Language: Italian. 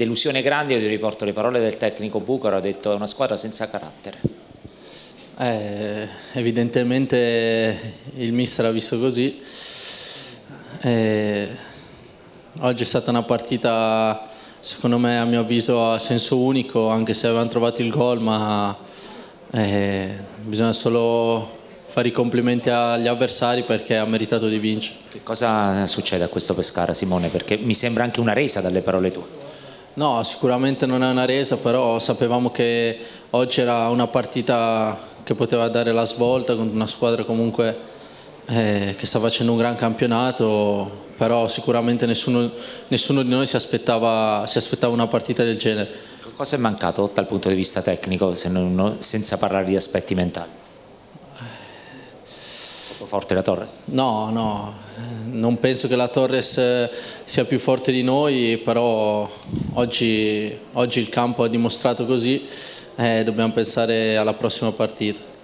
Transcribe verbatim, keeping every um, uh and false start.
delusione grande. Io ti riporto le parole del tecnico Bucaro, ha detto è una squadra senza carattere. Eh, evidentemente il mister ha visto così. Eh, oggi è stata una partita, secondo me, a mio avviso, a senso unico, anche se avevano trovato il gol, ma eh, bisogna solo fare i complimenti agli avversari perché ha meritato di vincere. Che cosa succede a questo Pescara, Simone? Perché mi sembra anche una resa dalle parole tue. No, sicuramente non è una resa, però sapevamo che oggi era una partita che poteva dare la svolta contro una squadra comunque eh, che sta facendo un gran campionato, però sicuramente nessuno, nessuno di noi si aspettava, si aspettava una partita del genere. Cosa è mancato dal punto di vista tecnico, se non, senza parlare di aspetti mentali? Forte la Torres? No, no, non penso che la Torres sia più forte di noi, però oggi, oggi il campo ha dimostrato così e dobbiamo pensare alla prossima partita.